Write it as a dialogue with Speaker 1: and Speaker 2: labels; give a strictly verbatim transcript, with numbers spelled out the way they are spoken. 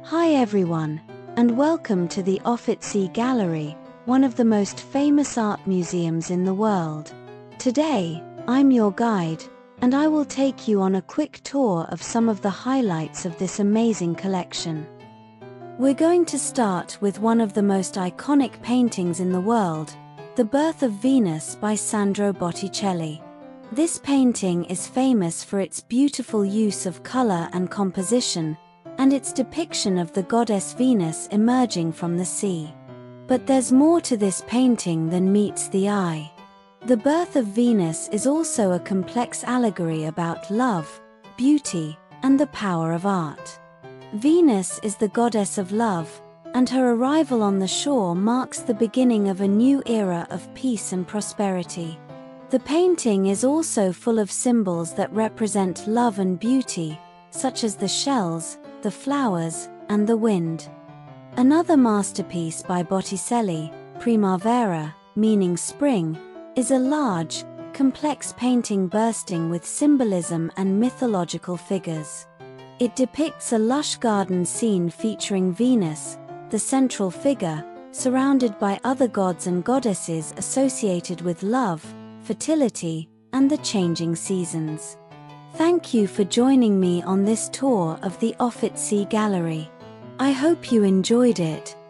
Speaker 1: Hi everyone, and welcome to the Uffizi Gallery, one of the most famous art museums in the world. Today, I'm your guide, and I will take you on a quick tour of some of the highlights of this amazing collection. We're going to start with one of the most iconic paintings in the world, The Birth of Venus by Sandro Botticelli. This painting is famous for its beautiful use of color and composition, and its depiction of the goddess Venus emerging from the sea. But there's more to this painting than meets the eye. The Birth of Venus is also a complex allegory about love, beauty, and the power of art. Venus is the goddess of love, and her arrival on the shore marks the beginning of a new era of peace and prosperity. The painting is also full of symbols that represent love and beauty, such as the shells, the flowers, and the wind. Another masterpiece by Botticelli, Primavera, meaning spring, is a large, complex painting bursting with symbolism and mythological figures. It depicts a lush garden scene featuring Venus, the central figure, surrounded by other gods and goddesses associated with love, fertility, and the changing seasons. Thank you for joining me on this tour of the Uffizi Gallery. I hope you enjoyed it,